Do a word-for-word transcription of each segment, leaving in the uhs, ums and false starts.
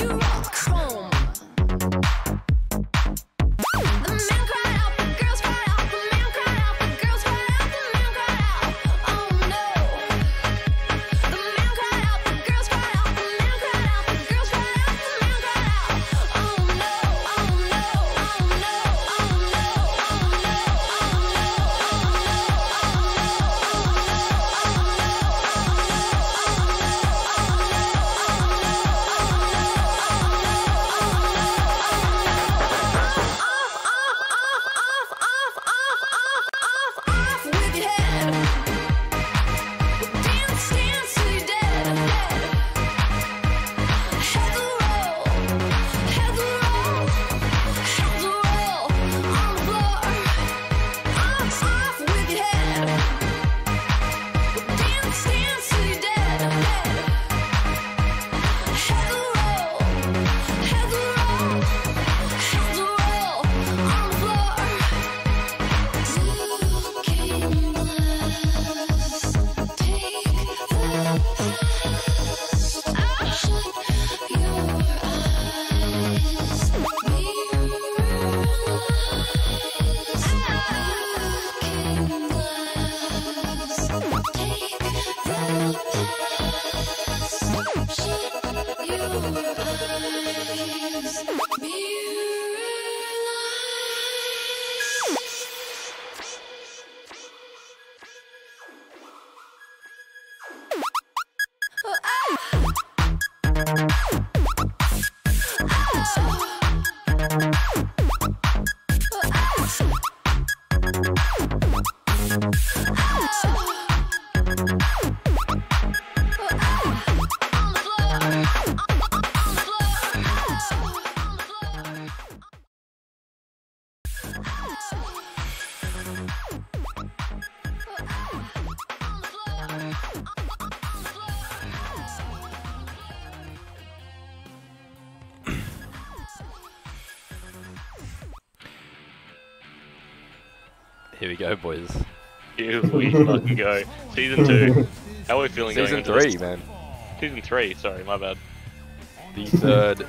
Here we go, boys. Here we fucking go. Season two. How are we feeling Season going three, into man. Season three, sorry, my bad. The third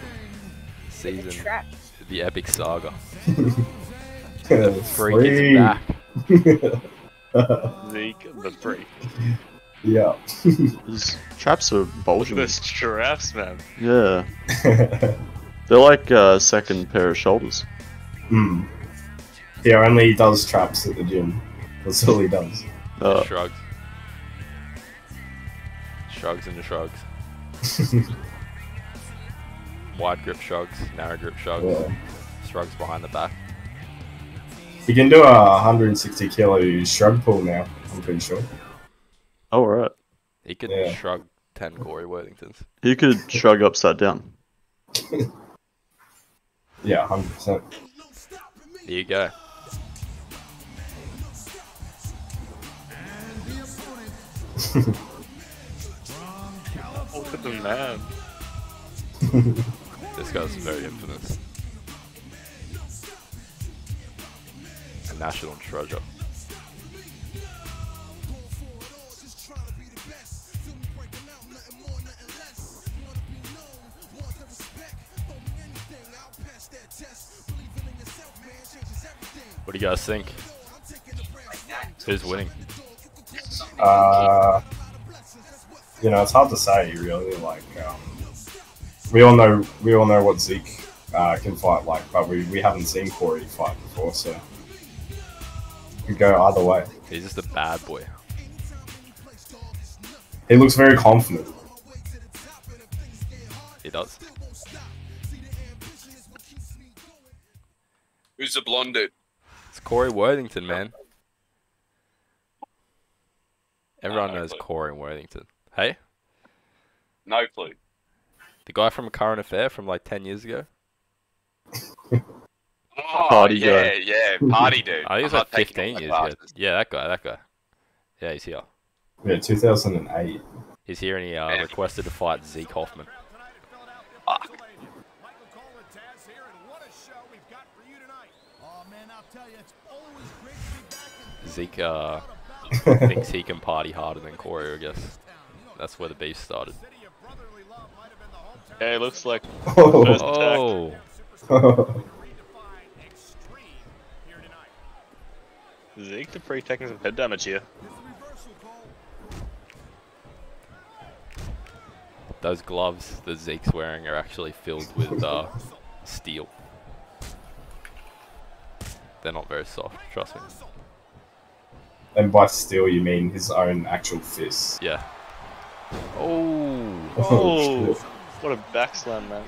season. The epic saga. The freak is back. Zeke, the freak. Yeah. His traps are Look at bulging. the straps, man. Yeah. They're like a uh, second pair of shoulders. Hmm. He only does traps at the gym. That's all he does. Uh, Shrugs. Shrugs into shrugs. Wide grip shrugs, narrow grip shrugs, Yeah. shrugs behind the back. He can do a one hundred sixty kilo shrug pull now, I'm pretty sure. oh, right. He could Yeah. shrug ten Corey Worthingtons. He could shrug upside down. Yeah, one hundred percent. Here you go. Look at the man. This guy's very infamous. A national treasure. What do you guys think? Who's winning? Uh, you know, it's hard to say, really. Like, um, we all know, we all know what Zeke uh, can fight like, but we, we haven't seen Corey fight before, so it could go either way. He's just a bad boy. He looks very confident. He does. Who's the blonde dude? It's Corey Worthington, man. Everyone no knows clue. Corey Worthington. Hey? No clue. The guy from A Current Affair from like ten years ago? Oh, Party yeah, guy. yeah, party dude. I think it's I'm like not taking fifteen all years my ago. classes. Yeah, that guy, that guy. Yeah, he's here. Yeah, two thousand eight. He's here and he uh, Man. requested to fight Zeke Hoffman. Fuck. Zeke uh, thinks he can party harder than Corey, I guess. That's where the beef started. Okay, looks like Oh. first attack. Oh, Zeke Dupree taking some head damage here. those gloves that Zeke's wearing are actually filled with uh, steel. They're not very soft, trust me. And by steel, you mean his own actual fist. Yeah. Oh. Oh, shit. what a backslam, man.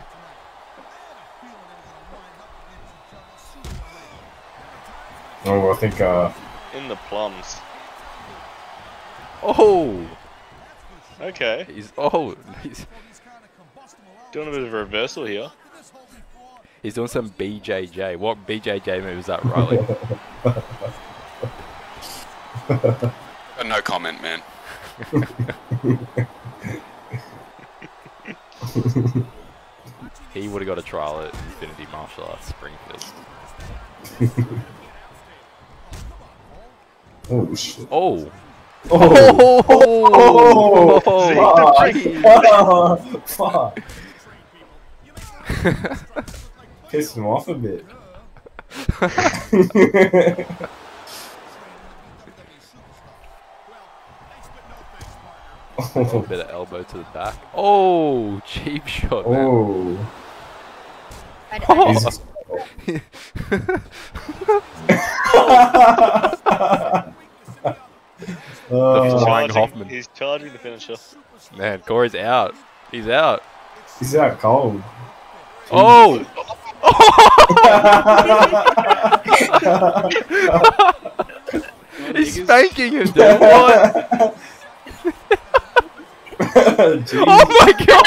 Oh, I think, uh, In the plums. Oh. Okay, He's oh. He's doing a bit of a reversal here. he's doing some B J J. What B J J move is that, Riley? Uh, no comment, man. He would have got a trial at Infinity Martial Arts Springfield. oh shit. Oh. Oh! Oh. Oh! Fuck! Fuck! Pissed him off a bit. A little bit of elbow to the back. Oh, cheap shot, man. Oh! I, I, He's- The Uh, flying Charging- Hoffman. He's charging the finisher. Man, Corey's out. He's out. he's out cold. Oh! He's spanking him, dude. What? Jeez. Oh my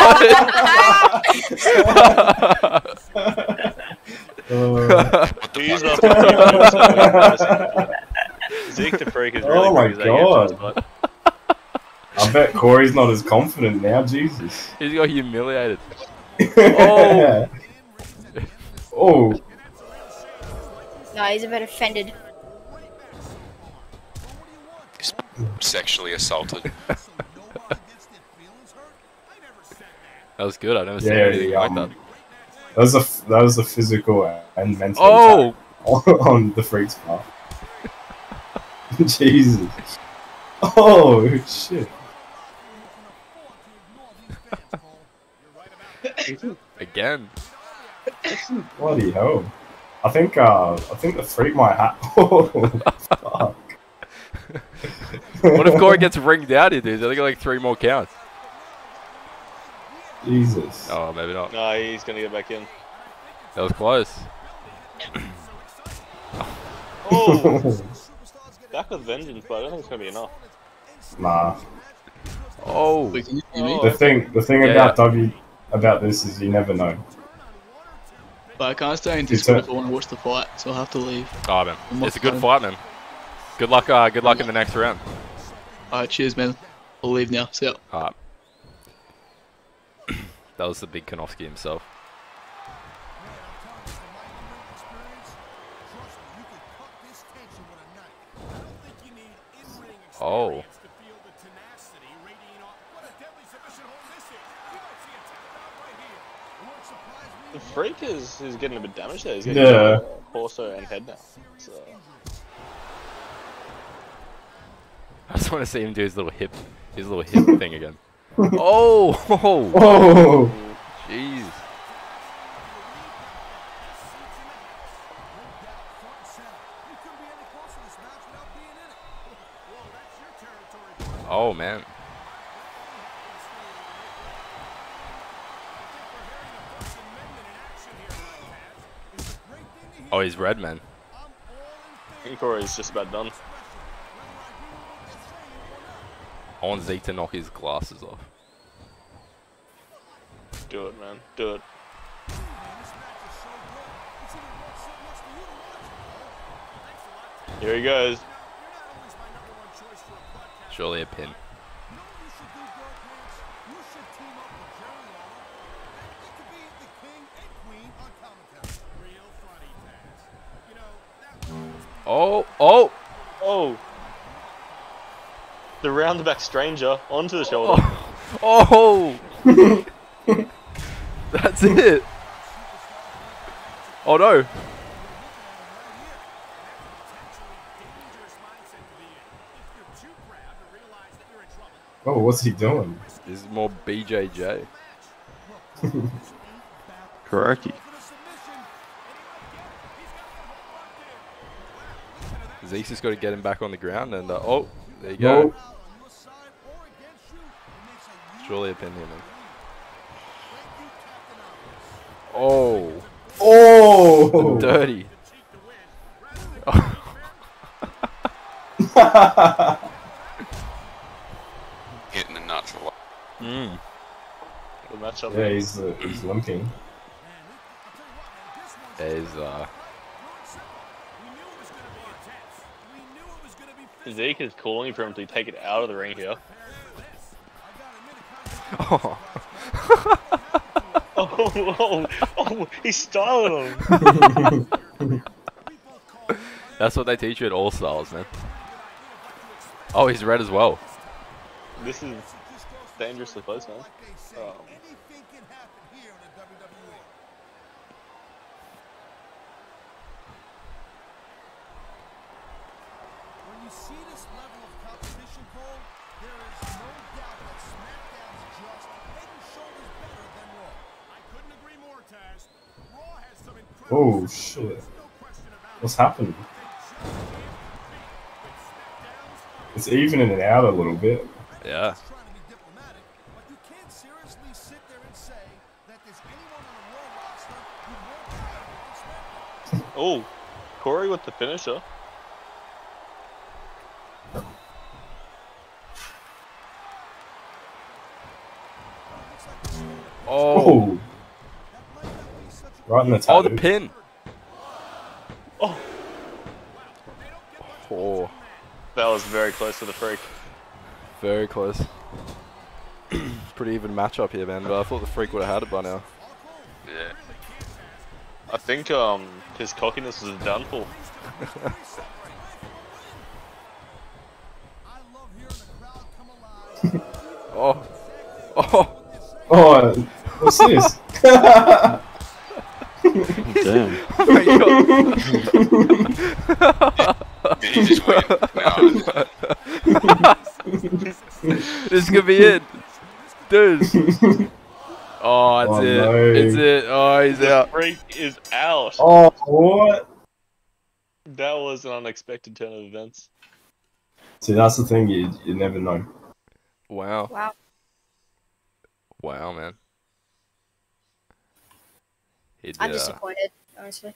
Uh, He's up to Zeke Dupree is really Oh my bringing that God. into his butt. I bet Corey's not as confident now, Jesus. He's got humiliated. Oh! Oh! no, he's a bit offended. Sexually assaulted. That was good. I've never seen Yeah, anything yeah, like um, that. That was a f- that was a physical and mental Oh! attack on the freak's part. Jesus. Oh shit. Again. Bloody hell. I think uh I think the freak might have Oh fuck. What if Corey gets ringed out here, dude? They got like three more counts. Jesus. Oh, maybe not. No, he's gonna get back in. That was close. Oh, back with vengeance, but I don't think it's gonna be enough. Nah. Oh. Wait, can you see me? Oh. The thing the thing Yeah, about yeah. W about this is you never know. But I can't stay in It's Discord a- if I want to watch the fight, so I'll have to leave. Oh, man. I'm not It's a good fine. fight, man. Good luck, uh, good luck in the next round. Alright, cheers, man. I'll leave now. See ya. Alright. That was the big Kanofsky himself. Oh. The freak is, is getting a bit damaged there. He's getting Yeah. torso and head now. So, I just want to see him do his little hip, his little hip thing again. Oh, oh, Oh jeez. Oh man. Oh, he's red, man. I think Corey's just about done. I want Zeke to knock his glasses off. Do it, man. Do it. Here he goes. Surely a pin. Oh, oh, Oh! The roundabout stranger onto the shoulder. oh, oh! That's it. Oh no. Oh, what's he doing? This is more B J J. Karaki. Zeke's just got to get him back on the ground, and uh, oh, there you go. No. Surely a pin here, man. Oh, Oh! dirty. Hitting the nuts a lot. Mm. Good matchup. Yeah, he's, uh, he's limping. There's uh. Zeke is calling for him to take it out of the ring here. Oh. Oh, oh, oh, he's styling him. That's what they teach you at All Styles, man. Oh, he's red as well. This is dangerously close, man. Um, When you see this level of competition, Cole, there is no doubt that SmackDown's just head and shoulders better than Raw. I couldn't agree more, Taz. Raw has some incredible... Oh, shit. What's happened? It's evening it out a little bit. Yeah. Trying to be diplomatic, but you can't seriously sit there and say that there's anyone on the Raw roster who won't be on SmackDown. oh, Corey with the finisher. Oh. Oh! Right in the Oh, the tattoo. pin. Oh, Oh, that was very close to the freak. very close. Pretty even matchup here, man. But I thought the freak would have had it by now. Yeah. I think um his cockiness was a downfall. I love hearing the crowd come alive. Oh. Oh. Oh, what's this? Damn. Oh my god. Did he just win? No. This could be it. Dude. Oh, it's Oh, it. no. It's it. Oh, he's The out. freak is out. Oh, what? That was an unexpected turn of events. See, that's the thing, you, you never know. Wow. Wow. Wow, man. He did, I'm uh, disappointed, honestly.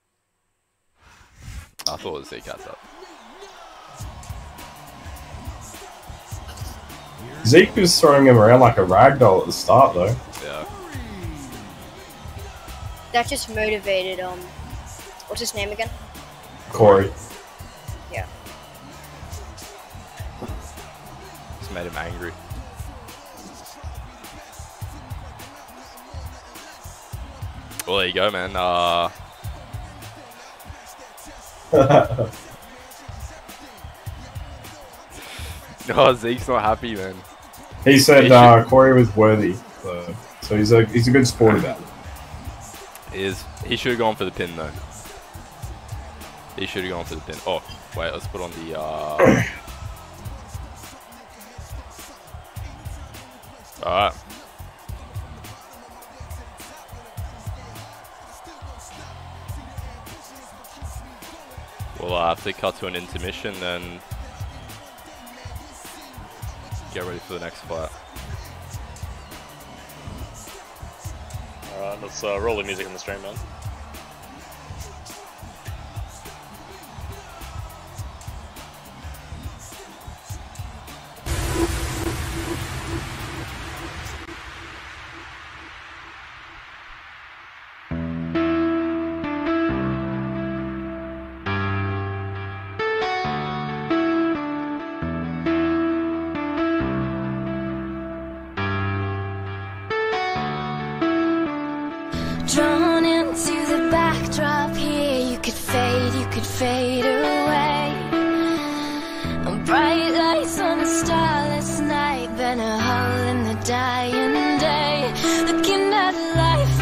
I thought it was Zeke had that. Zeke was throwing him around like a rag doll at the start, though. Yeah. That just motivated, um, what's his name again? Corey. Yeah. Just made him angry. Well, there you go, man. Uh, no, Zeke's not happy, man. He said He uh, Corey was worthy, so, so he's a he's a good sport about it. He is he should have gone for the pin though. He should have gone for the pin. Oh, wait, let's put on the. Uh... All right. We'll uh, have to cut to an intermission and get ready for the next fight. Alright, let's uh, roll the music on the stream, man. Drawn into the backdrop here, you could fade, you could fade away. And bright lights on a starless night, burn a hole in the dying day. Looking at life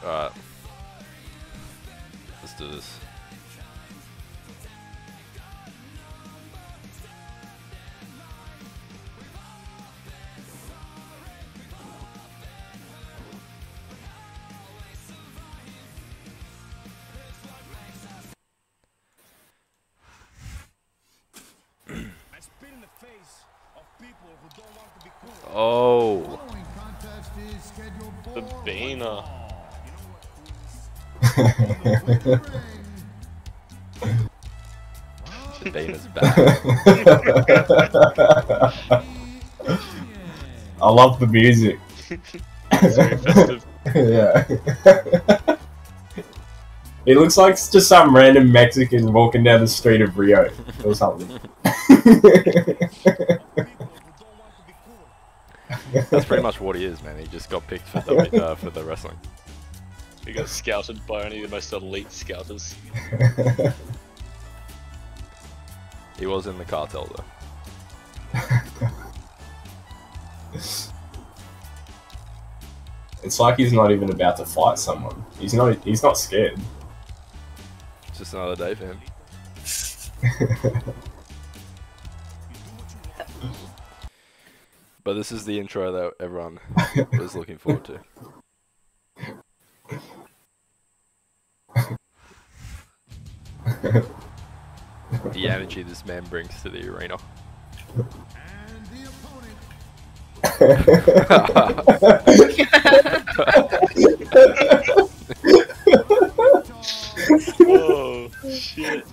Alright. Let's do this. I spit in the face of people who don't want to be cool. Oh. Following contest is scheduled for The Bana. Bana's back. I love the music. It's very festive. Yeah. It looks like it's just some random Mexican walking down the street of Rio or something. That's pretty much what he is, man. He just got picked for the uh, for the wrestling. He got scouted by only the most elite scouters. He was in the cartel though. It's like he's not even about to fight someone. He's not. He's not scared. It's just another day for him. But this is the intro that everyone was looking forward to. The energy this man brings to the arena. And the opponent. Oh shit.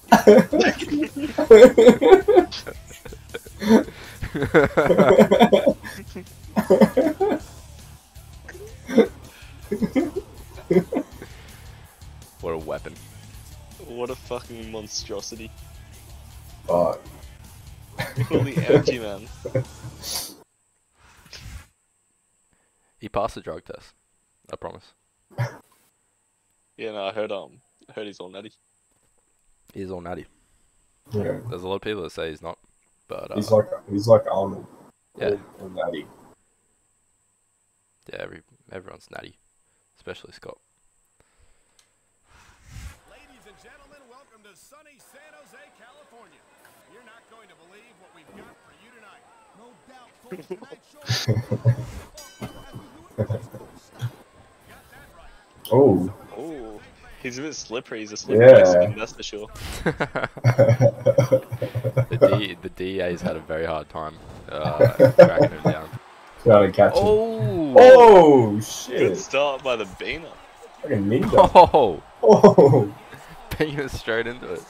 What a weapon. What a fucking monstrosity. Oh. All the energy, man. He passed the drug test. I promise. Yeah, no, I heard um, I heard he's all nutty. He's all natty. Yeah. There's a lot of people that say he's not, but uh, He's like he's like Arnold. yeah, Or Natty. yeah. Every everyone's natty, especially Scott. Ladies and gentlemen, welcome to sunny San Jose, California. You're not going to believe what we've got for you tonight. No doubt, folks, tonight's show. Got that right. Oh. Oh, he's a bit slippery. He's a slippery Yeah. Mexican, that's for sure. The D, the D A's had a very hard time uh, tracking him down. Trying to catch him. Oh! Oh Good shit! start by the Bana. Fucking ninja. Oh! Oh. Banging straight into it.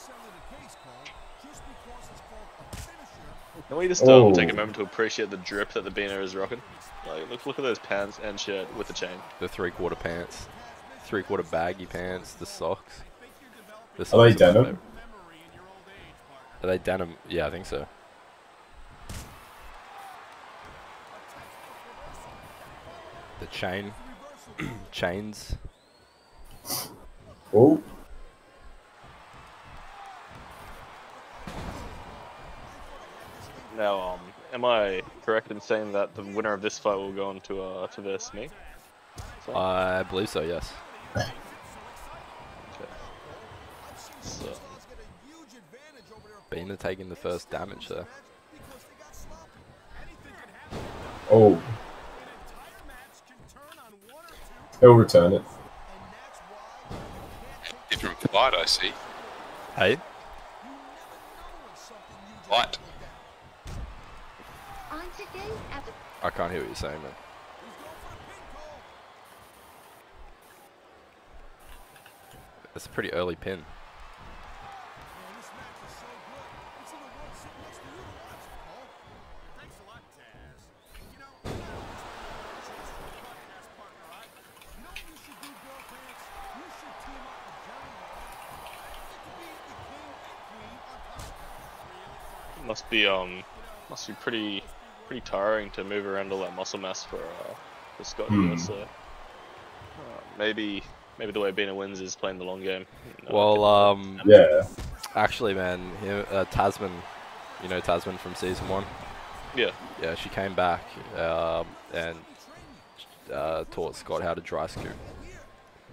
Can we just um, Oh. take a moment to appreciate the drip that the Bana is rocking? Like, look, look at those pants and shirt with the chain. The three-quarter pants, three-quarter baggy pants, the socks. The Are they socks my denim? favourite. Are they denim? Yeah, I think so. The chain, chains. Oh. Now, um, am I correct in saying that the winner of this fight will go on to uh to verse me? So, I believe so. Yes. okay. So, Bana taking the first damage there. Oh. He'll return it. Different fight, I see. Hey. Fight. I can't hear what you're saying, man. That's a pretty early pin. must be um, must be pretty pretty tiring to move around all that muscle mass for uh, for Scott Hmm. here. So uh, maybe maybe the way Bina wins is playing the long game. Uh, Well, um, Yeah. actually, man, him, uh, Tasman, you know Tasman from season one. Yeah. Yeah, she came back um, and uh, taught Scott how to dry scoop.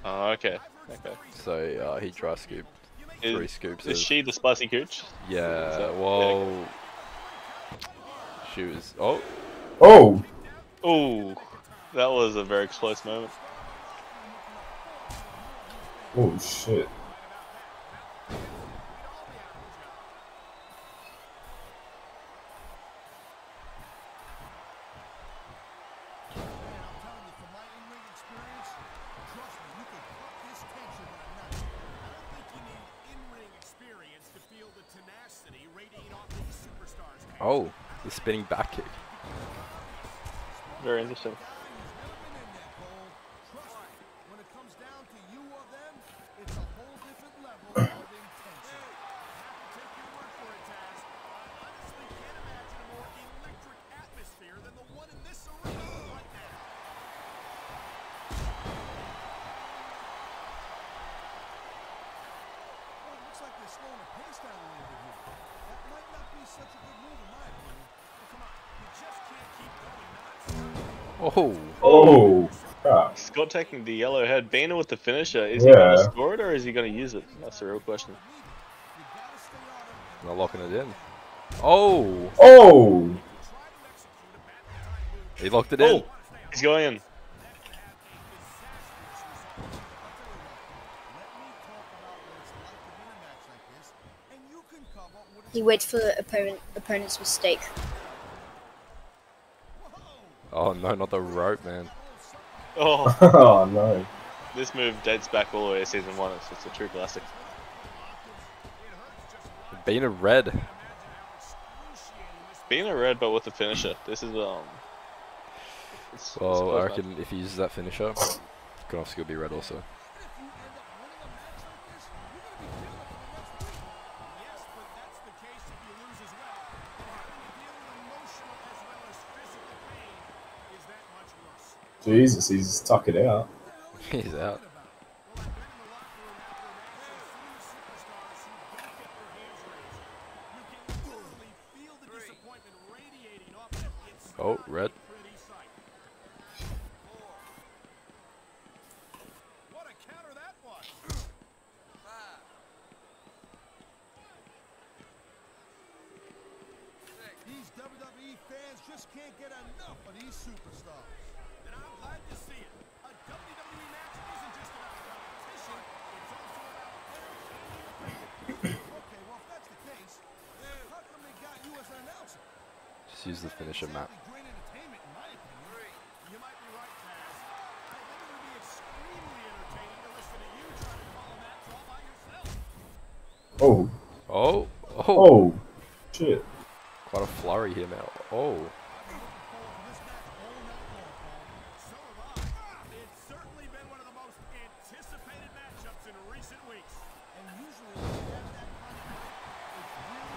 Oh, okay. Okay. So uh, he dry scooped three Is, scoops. is of- she the spicy cooch? Yeah. that- Well, she was. Oh. Oh! Ooh, that was a very close moment. Oh shit. Oh, the spinning back kick. Very interesting. When it comes down to you or them, it's a whole different level of intensity. Take your word for it, Taz. I honestly can't imagine a more electric atmosphere than the one in this arena right now. Well, it looks like they're slowing the pace down a little bit here. That might not be such a good move in my opinion. But come on, you just can't keep going non-stop. Oh. Oh! Crap. Scott taking the yellow head. Bana with the finisher. Is he Yeah. going to score it or is he going to use it? That's the real question. Not locking it in. Oh. Oh! He locked it in. Oh, he's going in. He waits for the opponent, opponent's mistake. Oh no, not the rope, man. Oh, Oh no. this move dates back all the way to season one. It's, it's a true classic. Being a red. Being a red, but with the finisher. This is um. It's, it's Well, I close, reckon if he uses that finisher, Konovsky will be red also. Jesus, he's tuck it out. He's out. Oh, red. What a counter that was! These W W E fans just can't get enough of these superstars. And I'm glad to see it. A W W E match isn't just about competition, it's also about entertainment. Okay, well, if that's the case, how come they got you as an announcer? Just use the finisher, Matt. Great entertainment, in my opinion. You might be right, Taz. I think it would be extremely entertaining to listen to you try to call a match all by yourself. Oh. Oh, oh, Oh. Shit. quite a flurry here now. Oh, So have I. It's certainly been one of the most anticipated matchups in recent weeks. And usually when you have that kind of match, it's really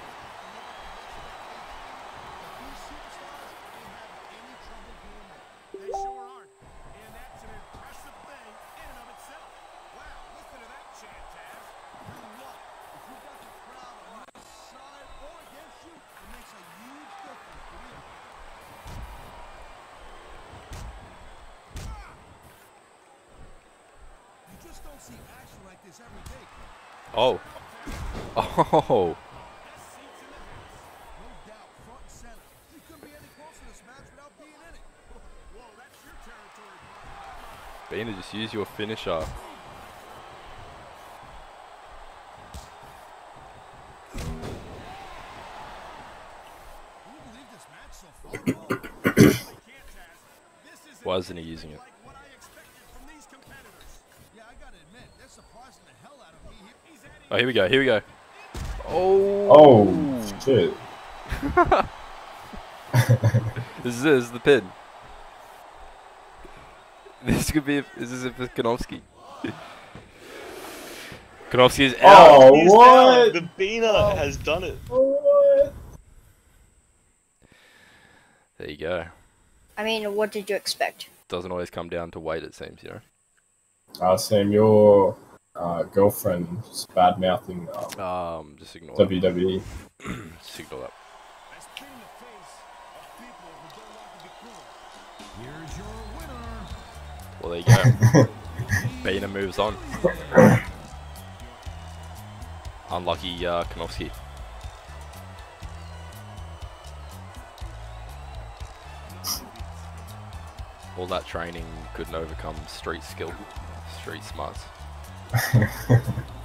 but these superstars don't have any trouble doing that. They sure aren't. And that's an impressive thing in and of itself. Wow, listen to that chant, Taz. You what? If you got the crowd on your side or against you, it makes a huge difference, believe me. You just don't see action like this every day, Cole. oh, oh. No doubt, front and center. You couldn't be any closer to this match without being in it. Whoa, that's your territory, bud. Bana, just use your finisher. Can you believe this match so far? I can't, Taz. This isn't Why isn't he using it? like what I expected from these competitors. Yeah, I gotta admit, they're surprising the hell out of me. He- He's adding Oh, here we go. Here we go. Oh. Oh. Shit. This is it. This is the pin. This could be. A, is this it for Konovsky? Konovsky is out. Oh, He's what? down. The Bana has done it. What? There you go. I mean, what did you expect? Doesn't always come down to weight, it seems, you know. Uh, Sam, your uh, girlfriend is bad mouthing uh, Um, just ignore W W E. that. Just ignore that. That's been the face of people who don't want to be cool. Here's your winner. Well, there you go. The Bina moves on. Unlucky uh, Konofsky. All that training couldn't overcome street skill, street smarts.